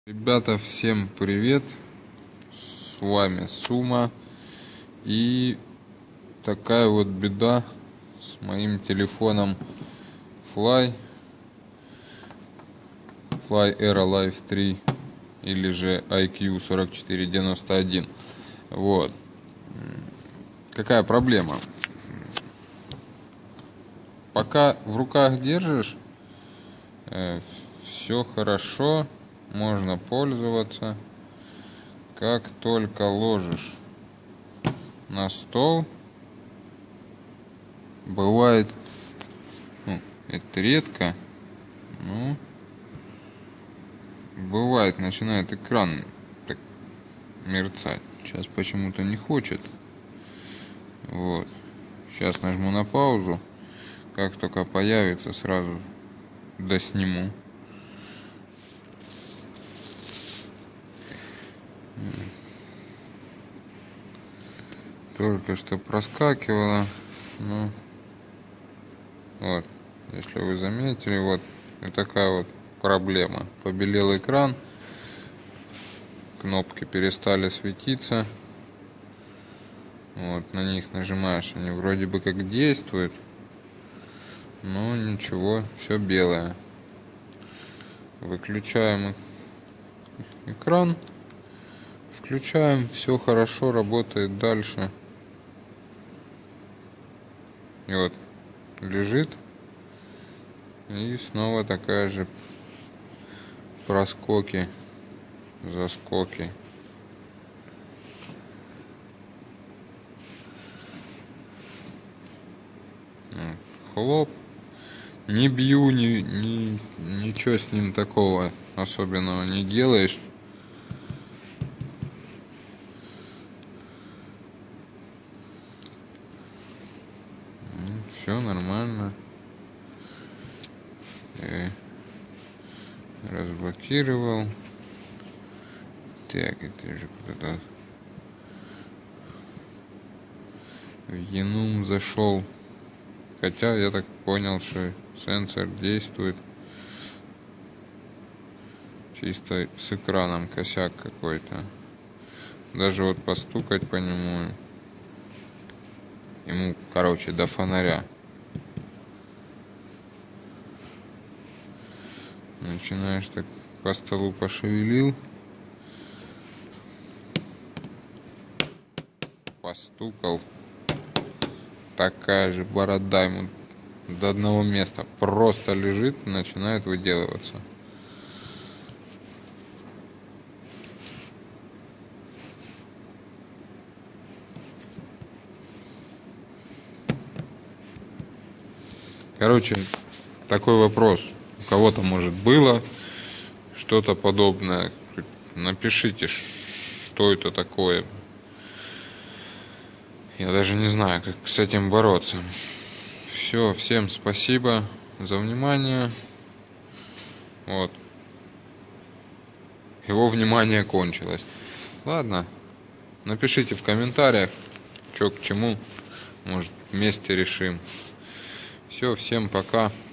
Ребята, всем привет! С вами Сума. И такая вот беда с моим телефоном Fly Aerolife 3 или же IQ4491. Вот. Какая проблема? Пока в руках держишь, все хорошо, можно пользоваться. Как только ложишь на стол, бывает, это редко, но бывает, начинает экран так мерцать. Сейчас почему-то не хочет. Вот. Сейчас нажму на паузу. Как только появится, сразу досниму. Только что проскакивало. Ну, вот, если вы заметили, вот такая вот проблема. Побелел экран, кнопки перестали светиться. Вот, на них нажимаешь, они вроде бы как действуют, но ничего, все белое. Выключаем экран, включаем, все хорошо, работает дальше. И вот лежит, и снова такая же проскоки, заскоки. Хлоп. Не бью, ничего с ним такого особенного не делаешь. Все нормально. Разблокировал. Так, это же куда-то в Enum зашел. Хотя я так понял, что сенсор действует. Чисто с экраном косяк какой-то. Даже вот постукать по нему. Ему, короче, до фонаря. Начинаешь так по столу пошевелил. Постукал. Такая же борода ему до одного места. Просто лежит и начинает выделываться. Короче, такой вопрос. У кого-то, может, было что-то подобное. Напишите, что это такое. Я даже не знаю, как с этим бороться. Все, всем спасибо за внимание. Вот. Его внимание кончилось. Ладно. Напишите в комментариях, что к чему. Может, вместе решим. Все, всем пока.